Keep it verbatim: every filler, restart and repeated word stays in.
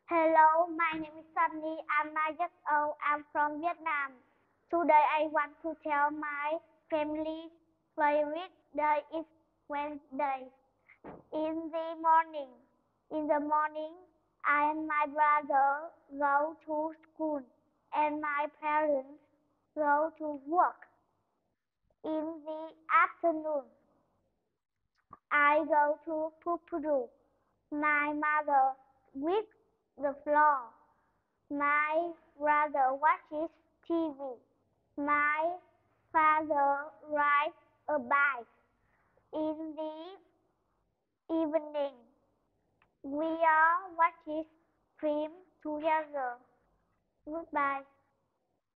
Hello, my name is Sunny. I'm nine years old. I'm from Vietnam. Today I want to tell my family's favorite day is Wednesday. In the morning, in the morning, I and my brother go to school, and my parents go to work. In the afternoon, I go to Pupuru. My mother sweeps the floor. My brother watches T V. My father rides a bike. In the evening, we are watching film together. Goodbye.